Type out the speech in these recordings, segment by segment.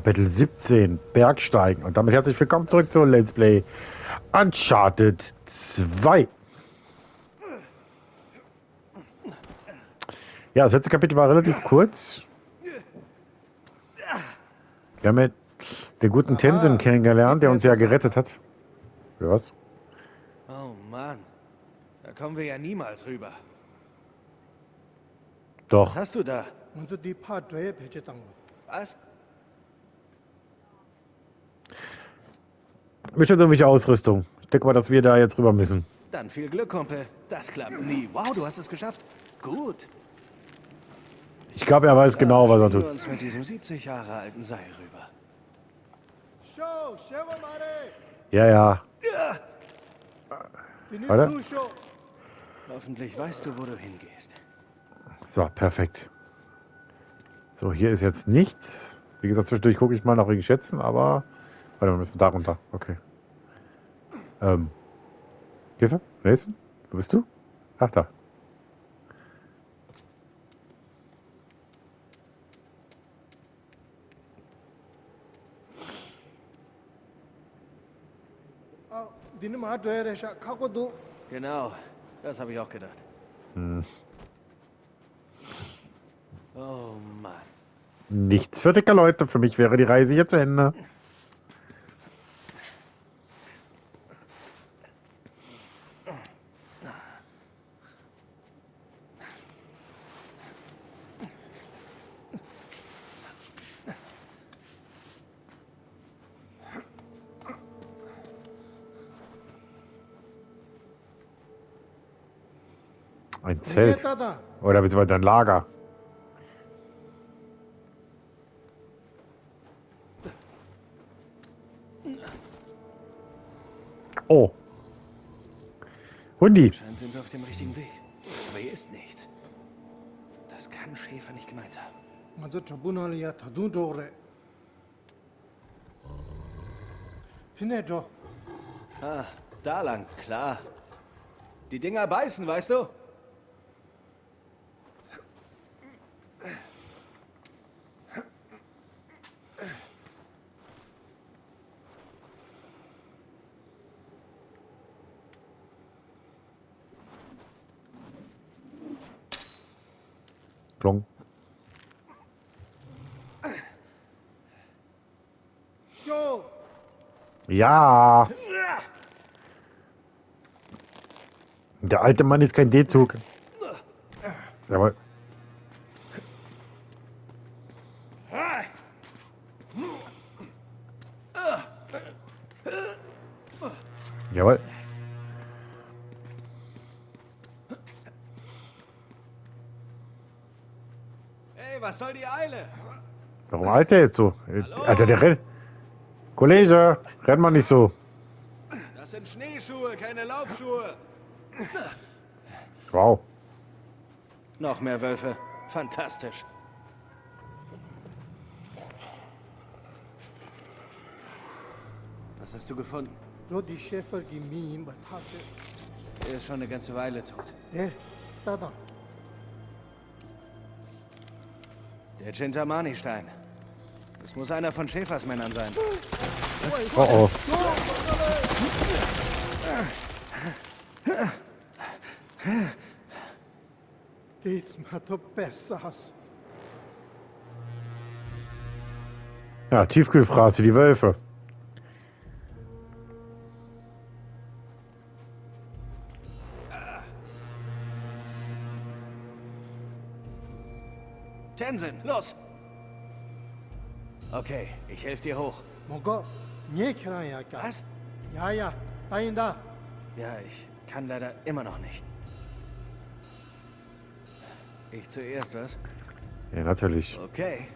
Kapitel 17, Bergsteigen. Und damit herzlich willkommen zurück zu Let's Play Uncharted 2. Ja, das letzte Kapitel war relativ kurz. Wir haben den guten Tenzin kennengelernt, der uns ja gerettet hat. Für was? Oh Mann, da kommen wir ja niemals rüber. Doch. Was hast du da? Was? Bestimmt irgendwelche Ausrüstung. Ich denke mal, dass wir da jetzt rüber müssen. Dann viel Glück, Kumpel. Das klappt nie. Wow, du hast es geschafft. Gut. Ich glaube, er weiß genau, was er Wir tut. uns mit diesem 70 Jahre alten Seil rüber. Ja, ja. Warte. Hoffentlich weißt du, wo du hingehst. So, perfekt. So, hier ist jetzt nichts. Wie gesagt, zwischendurch gucke ich mal nach wegen Schätzen, aber... Warte, wir müssen da runter. Okay. Hilfe? Wer ist denn? Wo bist du? Ach, da. Genau, das habe ich auch gedacht. Oh Mann. Nichts für dicke Leute. Für mich wäre die Reise hier zu Ende. Ein Zelt. Oder beziehungsweise ein Lager. Oh. Hundi. Anscheinend sind wir auf dem richtigen Weg. Aber hier ist nichts. Das kann Schäfer nicht gemeint haben. Ah, da lang, klar. Die Dinger beißen, weißt du? Klong. Ja. Der alte Mann ist kein D-Zug. Jawohl. Jawohl. Hey, was soll die Eile? Warum eilt der jetzt so? Alter, der rennt. Kollege, renn mal nicht so. Das sind Schneeschuhe, keine Laufschuhe. Wow. Noch mehr Wölfe. Fantastisch. Was hast du gefunden? Er ist schon eine ganze Weile tot. Der Chintamani-Stein. Das muss einer von Schäfers Männern sein. Oh oh. Ja, Tiefkühlfraß für die Wölfe. Tenzin, los! Okay, ich helfe dir hoch. Was? Ja, ich kann leider immer noch nicht. Ich zuerst, was? Ja, natürlich. Okay.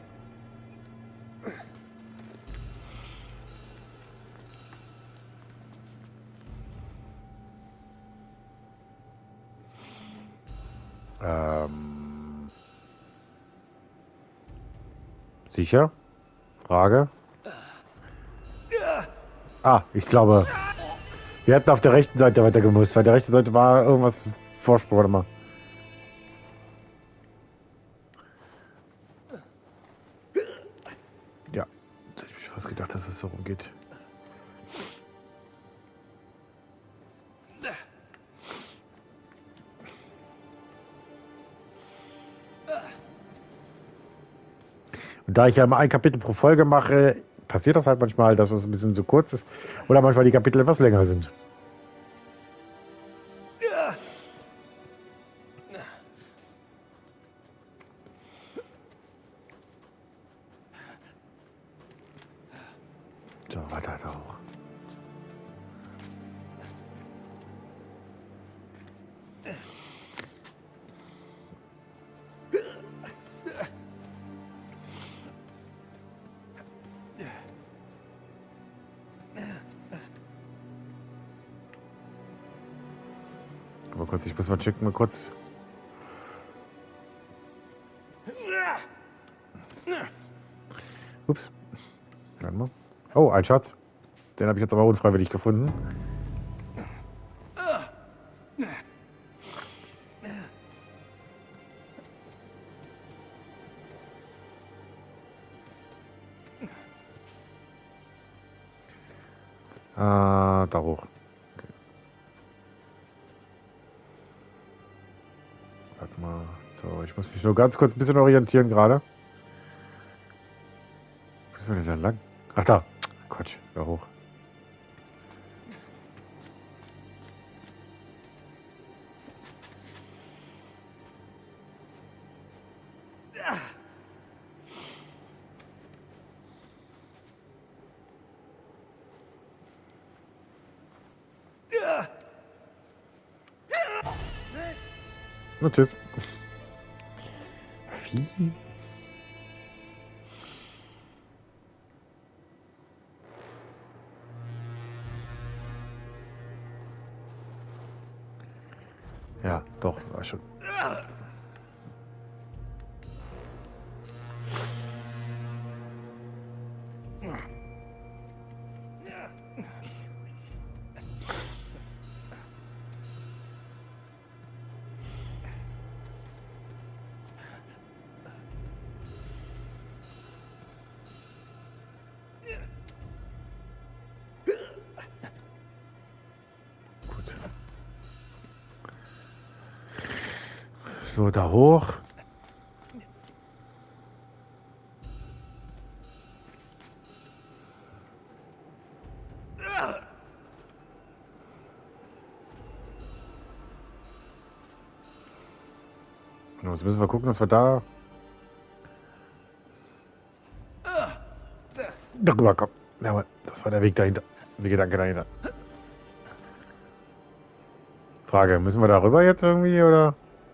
Sicher? Frage? Ah, ich glaube, wir hätten auf der rechten Seite weiter gemusst, weil der rechten Seite war irgendwas Vorsprung. Warte mal. Ja, fast gedacht, dass es so rumgeht. Und da ich ja immer ein Kapitel pro Folge mache, passiert das halt manchmal, dass es ein bisschen zu kurz ist oder manchmal die Kapitel etwas länger sind. So, weiter halt auch. Aber kurz, ich muss mal checken, mal kurz. Ups. Warte mal. Oh, ein Schatz. Den habe ich jetzt aber unfreiwillig gefunden. Da hoch. Okay. Warte mal. So, ich muss mich nur ganz kurz ein bisschen orientieren gerade. Wo ist denn da lang? Ach da. Quatsch, da hoch. Na tschüss. Wie? Ja, doch, war schon. Gut. So, da hoch. Jetzt müssen wir gucken, dass wir da darüber kommen. Ja, das war der Weg dahinter. Der Gedanke dahinter. Frage, müssen wir darüber jetzt irgendwie, oder?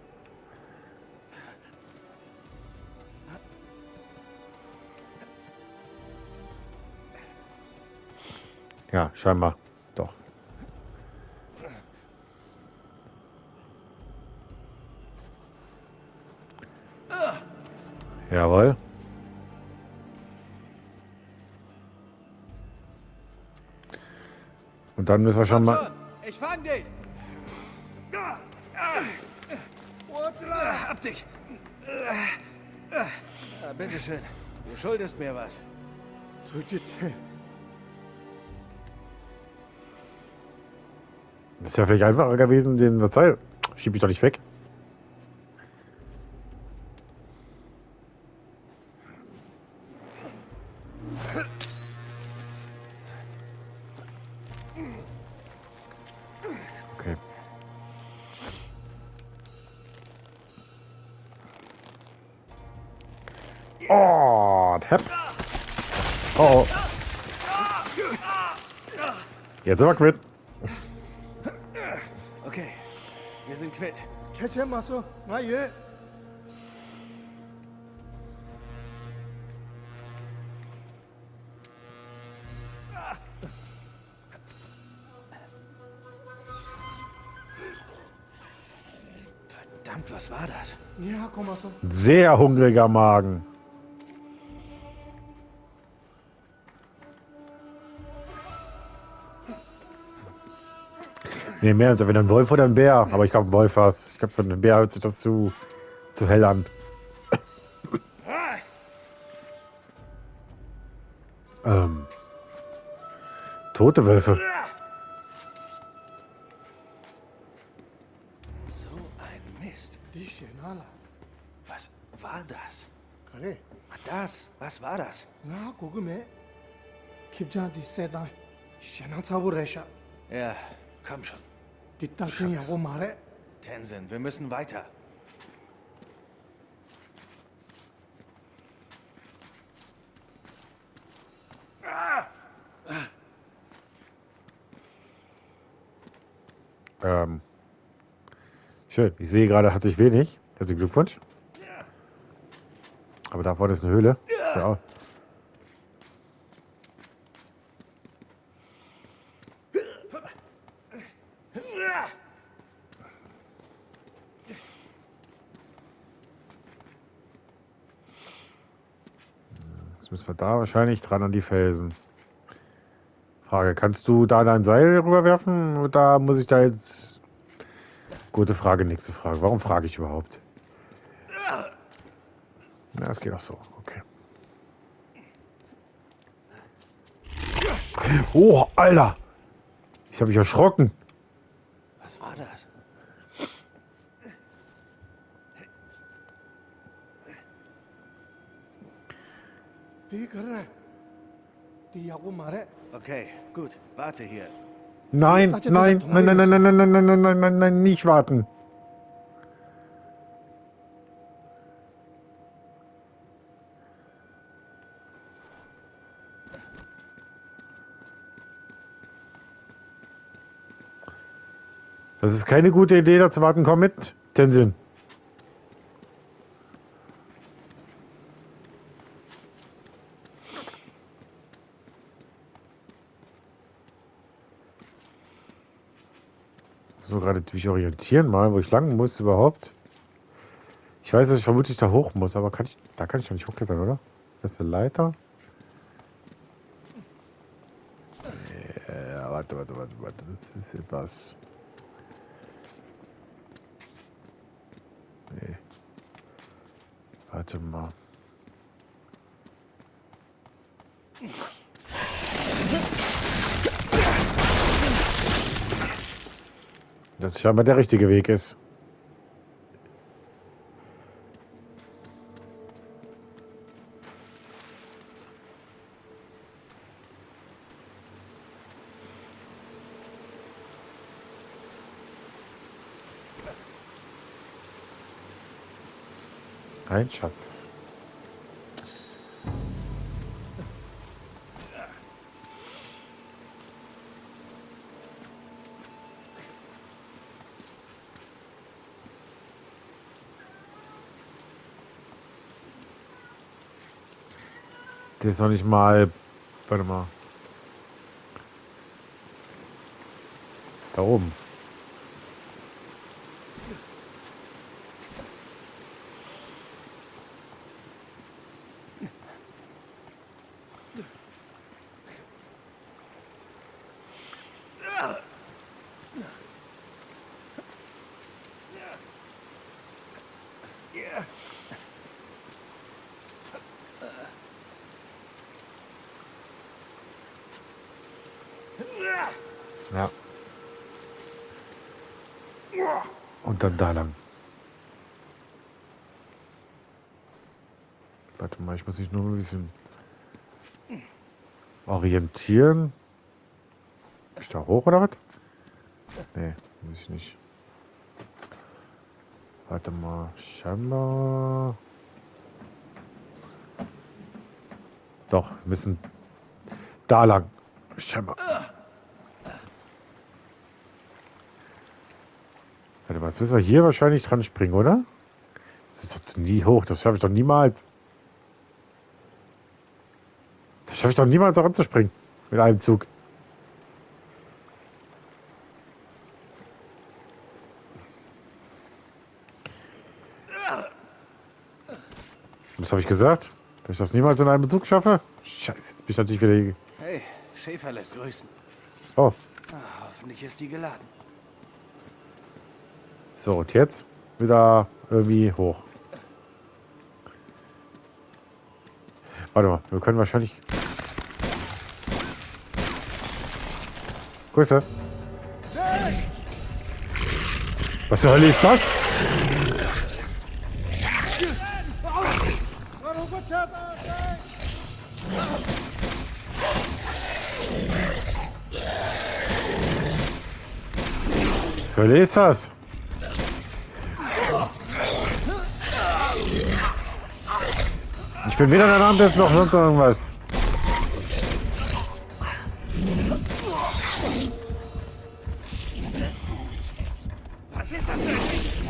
Ja, scheinbar. Doch. Jawohl. Und dann müssen wir schon mal... Ich fang dich! Hab dich! Bitteschön. Du schuldest mir was. Das wäre vielleicht einfacher gewesen, den... Was soll? Schieb ich doch nicht weg. Okay. Oh, Tap. Oh, oh. Jetzt sind wir quitt. Okay, wir sind quitt. Verdammt, was war das? Sehr hungriger Magen. Nee, mehr als wenn ein Wolf oder ein Bär. Aber ich glaube, ein Wolf war's. Ich glaube, für einen Bär hört sich das zu hell an. Tote Wölfe. So ein Mist. Die Shenala. Was war das? Kare. Was war das? Na Gugume. Kibjan die Sedan. Shenan Zabu Resha. Ja, komm schon. Die Tatsin Yago Mare. Tenzin, wir müssen weiter. Schön. Ich sehe gerade, hat sich wenig. Herzlichen Glückwunsch. Aber da vorne ist eine Höhle. Ja. Jetzt müssen wir da wahrscheinlich dran an die Felsen. Frage, kannst du da dein Seil rüberwerfen? Da muss ich da jetzt... Gute Frage, nächste Frage. Warum frage ich überhaupt? Na, es geht auch so. Okay. Oh, Alter! Ich habe mich erschrocken. Was war das? Die Kare. Die Yago Mare. Okay, gut. Warte hier. Nein, nein, nein, nein, nein, nein, nein, nein, nein, nein, nein, nein, nein, nicht warten. Das ist keine gute Idee, da zu warten. Komm mit, Tenzin. So, gerade mich orientieren mal, wo ich lang muss überhaupt. Ich weiß, dass ich vermutlich da hoch muss, aber da kann ich doch nicht hochklettern, oder? Das ist eine Leiter. Ja, warte. Das ist etwas. Nee. Warte mal. Das scheinbar der richtige Weg ist. Ein Schatz. Der ist noch nicht mal. Warte mal. Da oben. Ja. Und dann da lang. Warte mal, ich muss mich nur ein bisschen orientieren. Ist ich da hoch oder was? Nee, muss ich nicht. Warte mal, scheinbar. Doch, wir müssen da lang. Scheinbar. Warte mal, jetzt müssen wir hier wahrscheinlich dran springen, oder? Das ist doch nie hoch, das schaffe ich doch niemals. Das schaffe ich doch niemals daran zu springen. Mit einem Zug. Was habe ich gesagt? Dass ich das niemals in einem Zug schaffe? Scheiße, jetzt bin ich natürlich wieder hier. Hey, Schäfer lässt grüßen. Oh, Hoffentlich ist die geladen. so, und jetzt wieder irgendwie hoch. Warte mal, wir können wahrscheinlich... Grüße. Was zur Hölle ist das? Was zur Hölle ist das? Ich bin weder der Name noch sonst irgendwas. Was ist das denn?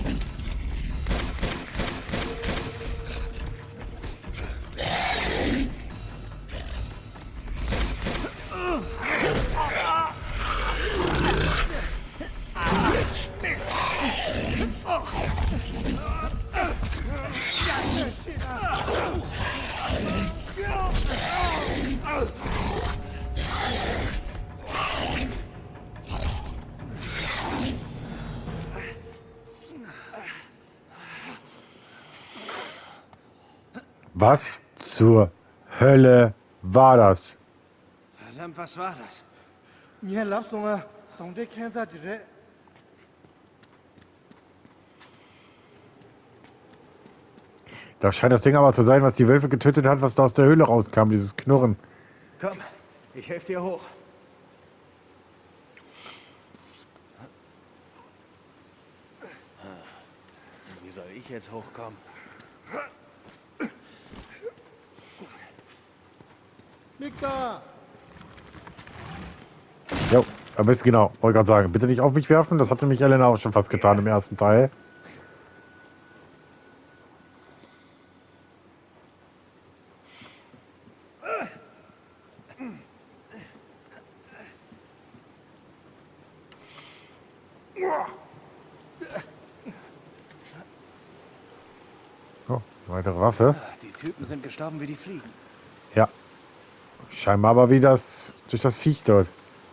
Was zur Hölle war das? Verdammt, was war das? 你还老怂啊？懂得看自己人。 Das scheint das Ding aber zu sein, was die Wölfe getötet hat, was da aus der Höhle rauskam, dieses Knurren. Komm, ich helfe dir hoch. Wie soll ich jetzt hochkommen? Victor! Jo, aber ist genau, wollte gerade sagen, bitte nicht auf mich werfen, das hatte mich Elena auch schon fast getan im ersten Teil. Oh, weitere Waffe. Die Typen sind gestorben wie die Fliegen. Ja. Scheinbar aber wie das durch das Viech dort.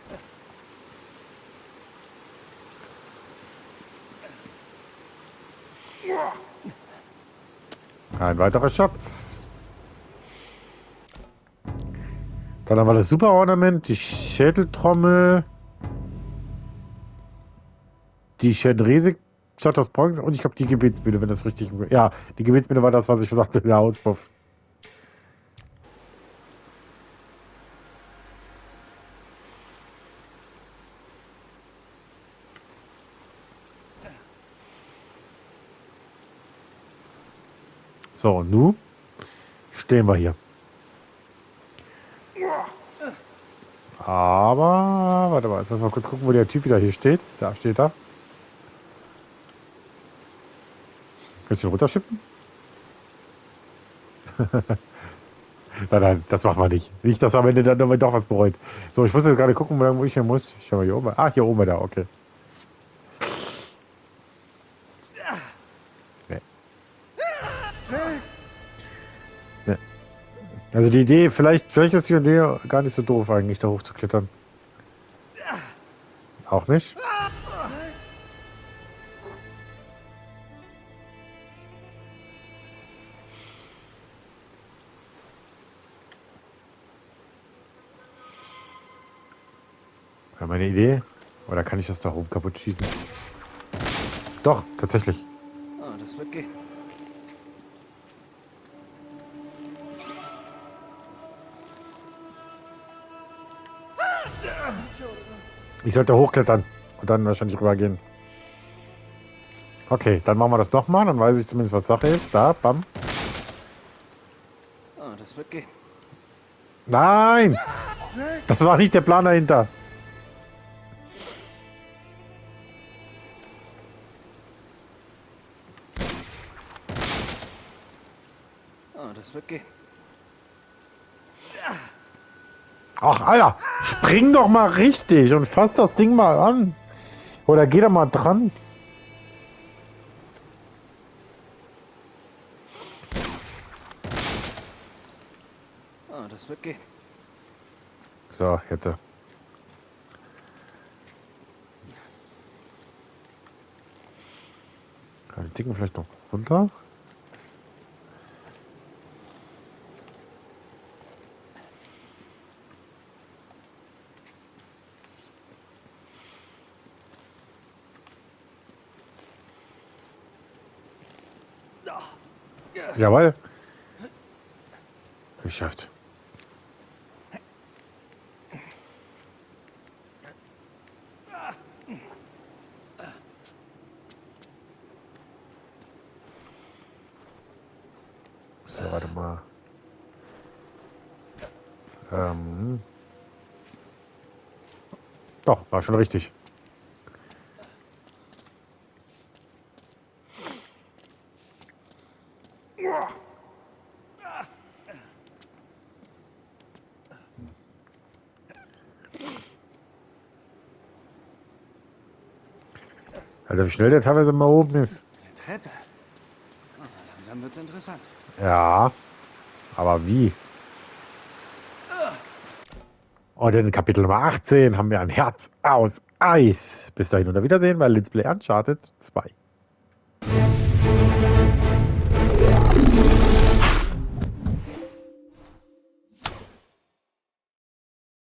Ein weiterer Schatz. Dann haben wir das Superornament, die Schädeltrommel, die Schädelresik, Stadt aus Bronze und ich glaube die Gebetsbühne, wenn das richtig... Ja, die Gebetsbühne war das, was ich sagte, der Auspuff. So, und nun stehen wir hier. Aber, warte mal, jetzt müssen wir kurz gucken, wo der Typ wieder hier steht. Da steht er. Kann ich den runterschippen? Nein, nein, das machen wir nicht. Nicht, dass am Ende dann doch was bereut. So, ich muss jetzt gerade gucken, wo ich hin muss. Ich schau mal hier oben. Ah, hier oben da, okay. Nee. Nee. Also die Idee, vielleicht ist die Idee gar nicht so doof eigentlich, da hoch zu klettern. Auch nicht? War meine Idee? Oder kann ich das da oben kaputt schießen? Doch, tatsächlich. Oh, das wird gehen. Ich sollte hochklettern und dann wahrscheinlich rübergehen. Okay, dann machen wir das nochmal, dann weiß ich zumindest, was Sache ist. Da, bam. Oh, das wird gehen. Nein! Das war nicht der Plan dahinter. Oh, das wird gehen. Ach, Alter, spring doch mal richtig und fass das Ding mal an. Oder geh da mal dran. Oh, das wird gehen. So, jetzt. Kann ich Dicken vielleicht noch runter? Jawohl. Geschafft. So, warte mal. Doch, war schon richtig. Alter, wie schnell der teilweise mal oben ist. Eine Treppe. Oh, langsam wird's interessant. Ja, aber wie? Und in Kapitel Nummer 18 haben wir ein Herz aus Eis. Bis dahin und auf Wiedersehen bei Let's Play Uncharted 2.